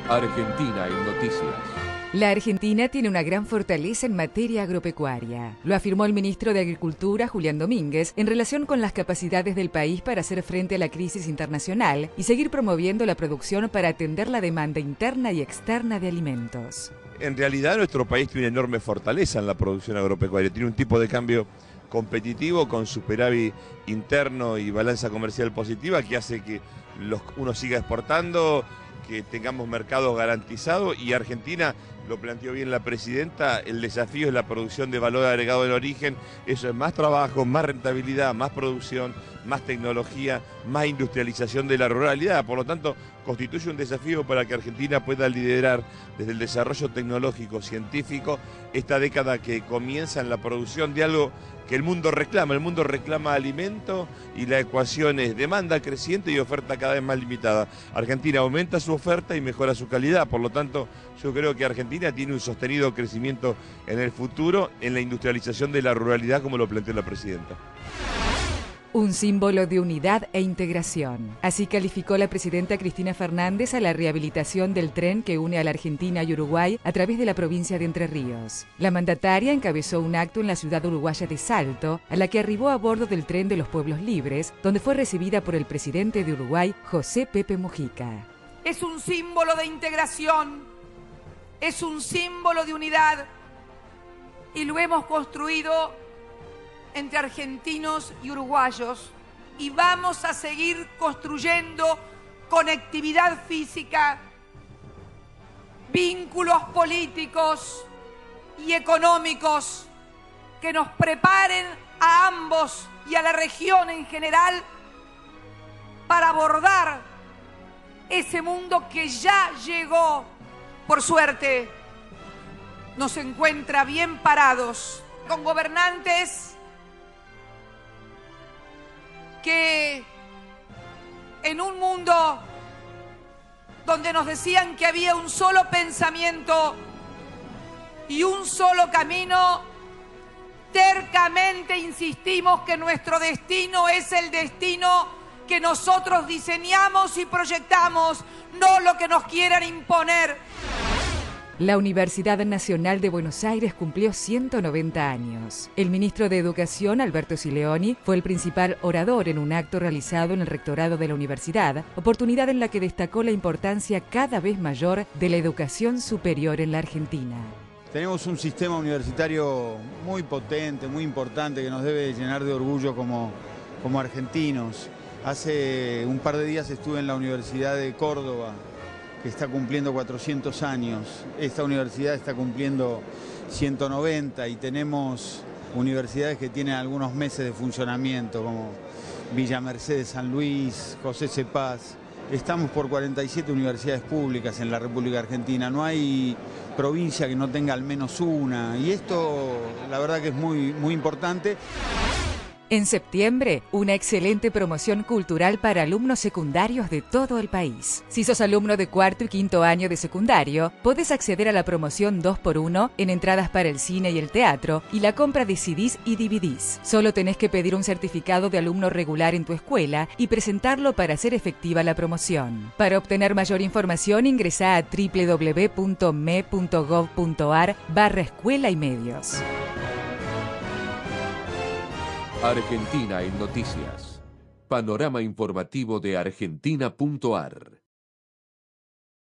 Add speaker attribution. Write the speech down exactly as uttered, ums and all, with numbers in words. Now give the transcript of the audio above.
Speaker 1: Argentina en Noticias.
Speaker 2: La Argentina tiene una gran fortaleza en materia agropecuaria. Lo afirmó el ministro de Agricultura, Julián Domínguez, en relación con las capacidades del país para hacer frente a la crisis internacional y seguir promoviendo la producción para atender la demanda interna y externa de alimentos.
Speaker 3: En realidad nuestro país tiene una enorme fortaleza en la producción agropecuaria, tiene un tipo de cambio competitivo con superávit interno y balanza comercial positiva que hace que los, uno siga exportando, que tengamos mercados garantizados, y Argentina, lo planteó bien la presidenta, el desafío es la producción de valor agregado del origen. Eso es más trabajo, más rentabilidad, más producción, más tecnología, más industrialización de la ruralidad. Por lo tanto, constituye un desafío para que Argentina pueda liderar desde el desarrollo tecnológico, científico, esta década que comienza en la producción de algo que el mundo reclama. El mundo reclama alimento y la ecuación es demanda creciente y oferta cada vez más limitada. Argentina aumenta su oferta y mejora su calidad. Por lo tanto, yo creo que Argentina tiene un sostenido crecimiento en el futuro en la industrialización de la ruralidad, como lo planteó la presidenta.
Speaker 2: Un símbolo de unidad e integración. Así calificó la presidenta Cristina Fernández a la rehabilitación del tren que une a la Argentina y Uruguay a través de la provincia de Entre Ríos. La mandataria encabezó un acto en la ciudad uruguaya de Salto, a la que arribó a bordo del tren de los Pueblos Libres, donde fue recibida por el presidente de Uruguay, José Pepe Mujica.
Speaker 4: Es un símbolo de integración, es un símbolo de unidad, y lo hemos construido entre argentinos y uruguayos, y vamos a seguir construyendo conectividad física, vínculos políticos y económicos que nos preparen a ambos y a la región en general para abordar ese mundo que ya llegó, por suerte, nos encuentra bien parados, con gobernantes que en un mundo donde nos decían que había un solo pensamiento y un solo camino, tercamente insistimos que nuestro destino es el destino que nosotros diseñamos y proyectamos, no lo que nos quieran imponer.
Speaker 2: La Universidad Nacional de Buenos Aires cumplió ciento noventa años. El ministro de Educación, Alberto Sileoni, fue el principal orador en un acto realizado en el rectorado de la universidad, oportunidad en la que destacó la importancia cada vez mayor de la educación superior en la Argentina.
Speaker 5: Tenemos un sistema universitario muy potente, muy importante, que nos debe llenar de orgullo como, como argentinos. Hace un par de días estuve en la Universidad de Córdoba, que está cumpliendo cuatrocientos años. Esta universidad está cumpliendo ciento noventa y tenemos universidades que tienen algunos meses de funcionamiento, como Villa Mercedes, San Luis, José Cepaz. Estamos por cuarenta y siete universidades públicas en la República Argentina. No hay provincia que no tenga al menos una, y esto la verdad que es muy, muy importante.
Speaker 2: En septiembre, una excelente promoción cultural para alumnos secundarios de todo el país. Si sos alumno de cuarto y quinto año de secundario, podés acceder a la promoción dos por uno en entradas para el cine y el teatro y la compra de C Ds y D V Ds. Solo tenés que pedir un certificado de alumno regular en tu escuela y presentarlo para hacer efectiva la promoción. Para obtener mayor información, ingresá a doble u doble u doble u punto m e punto gov punto a r barra escuela y medios.
Speaker 1: Argentina en Noticias. Panorama informativo de argentina punto a r.